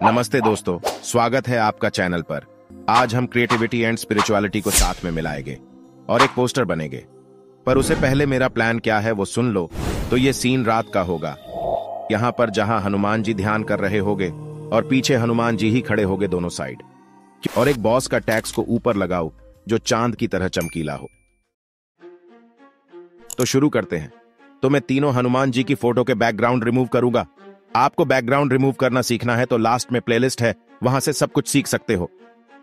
नमस्ते दोस्तों, स्वागत है आपका चैनल पर। आज हम क्रिएटिविटी एंड स्पिरिचुअलिटी को साथ में मिलाएंगे और एक पोस्टर बनेंगे। पर उससे पहले मेरा प्लान क्या है वो सुन लो। तो ये सीन रात का होगा, यहाँ पर जहाँ हनुमान जी ध्यान कर रहे होंगे और पीछे हनुमान जी ही खड़े होंगे दोनों साइड। और एक बॉस का टैक्स को ऊपर लगाओ जो चांद की तरह चमकीला हो। तो शुरू करते हैं। तो मैं तीनों हनुमान जी की फोटो के बैकग्राउंड रिमूव करूंगा। आपको बैकग्राउंड रिमूव करना सीखना है तो लास्ट में प्लेलिस्ट है, वहां से सब कुछ सीख सकते हो।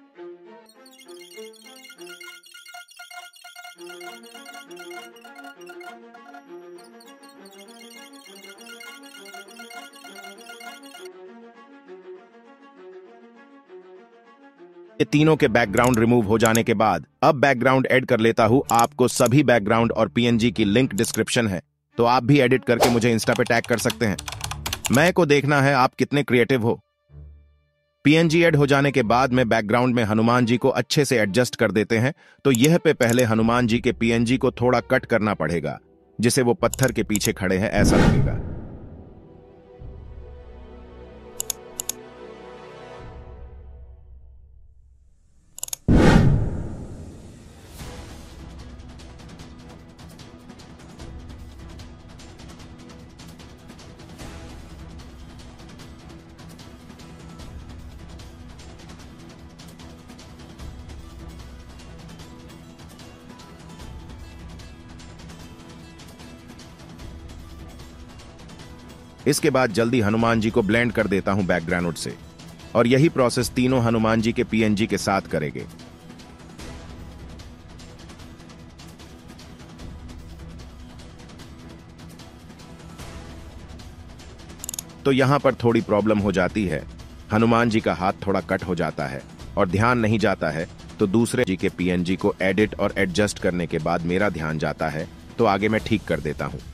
ये तीनों के बैकग्राउंड रिमूव हो जाने के बाद अब बैकग्राउंड ऐड कर लेता हूं। आपको सभी बैकग्राउंड और पीएनजी की लिंक डिस्क्रिप्शन है, तो आप भी एडिट करके मुझे इंस्टा पे टैग कर सकते हैं। मैं को देखना है आप कितने क्रिएटिव हो। पीएनजी ऐड हो जाने के बाद में बैकग्राउंड में हनुमान जी को अच्छे से एडजस्ट कर देते हैं। तो यह पे पहले हनुमान जी के पीएनजी को थोड़ा कट करना पड़ेगा, जिसे वो पत्थर के पीछे खड़े हैं ऐसा लगेगा। इसके बाद जल्दी हनुमान जी को ब्लेंड कर देता हूं बैकग्राउंड से, और यही प्रोसेस तीनों हनुमान जी के पीएनजी के साथ करेंगे। तो यहां पर थोड़ी प्रॉब्लम हो जाती है। हनुमान जी का हाथ थोड़ा कट हो जाता है और ध्यान नहीं जाता है। तो दूसरे जी के पीएनजी को एडिट और एडजस्ट करने के बाद मेरा ध्यान जाता है, तो आगे मैं ठीक कर देता हूं।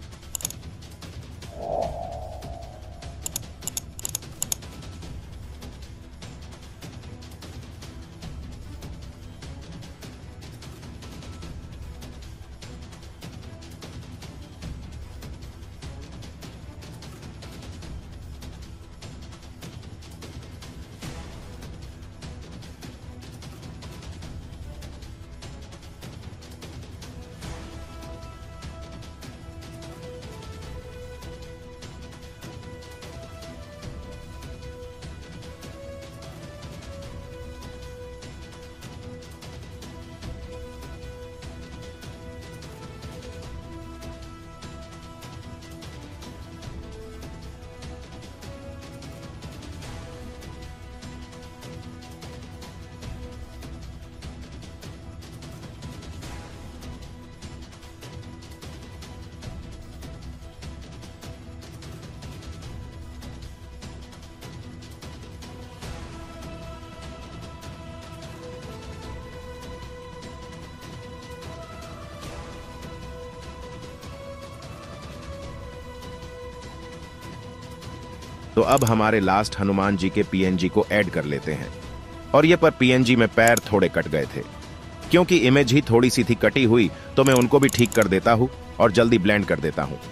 तो अब हमारे लास्ट हनुमान जी के पीएनजी को ऐड कर लेते हैं। और ये पर पीएनजी में पैर थोड़े कट गए थे, क्योंकि इमेज ही थोड़ी सी थी कटी हुई, तो मैं उनको भी ठीक कर देता हूं और जल्दी ब्लेंड कर देता हूं।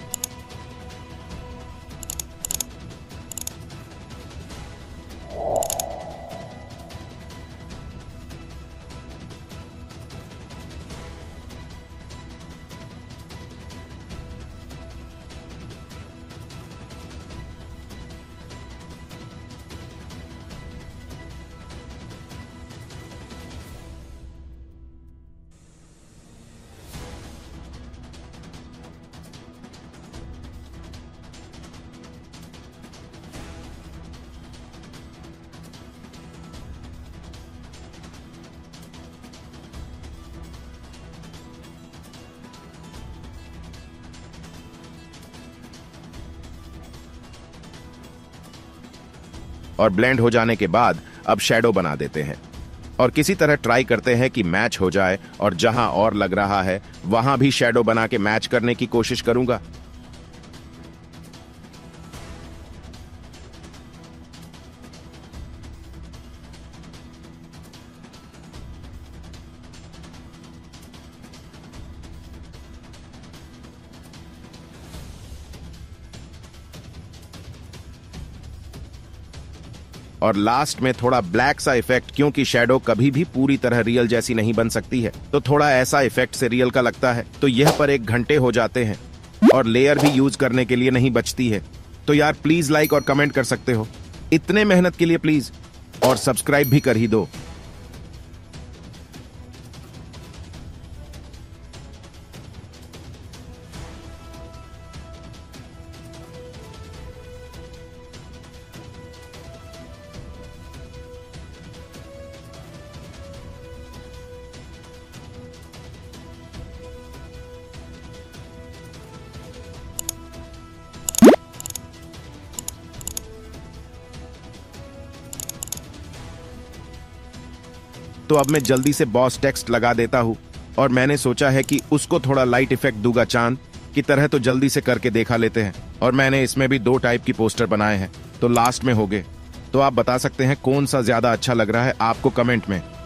और ब्लेंड हो जाने के बाद अब शैडो बना देते हैं और किसी तरह ट्राई करते हैं कि मैच हो जाए, और जहां और लग रहा है वहां भी शैडो बना के मैच करने की कोशिश करूंगा। और लास्ट में थोड़ा ब्लैक सा इफेक्ट, क्योंकि शैडो कभी भी पूरी तरह रियल जैसी नहीं बन सकती है, तो थोड़ा ऐसा इफेक्ट से रियल का लगता है। तो यह पर 1 घंटे हो जाते हैं और लेयर भी यूज करने के लिए नहीं बचती है। तो यार प्लीज लाइक और कमेंट कर सकते हो, इतने मेहनत के लिए प्लीज, और सब्सक्राइब भी कर ही दो। तो अब मैं जल्दी से बॉस टेक्स्ट लगा देता हूँ, और मैंने सोचा है कि उसको थोड़ा लाइट इफेक्ट दूंगा चांद की तरह, तो जल्दी से करके देखा लेते हैं। और मैंने इसमें भी 2 टाइप की पोस्टर बनाए हैं, तो लास्ट में होंगे। तो आप बता सकते हैं कौन सा ज्यादा अच्छा लग रहा है आपको कमेंट में।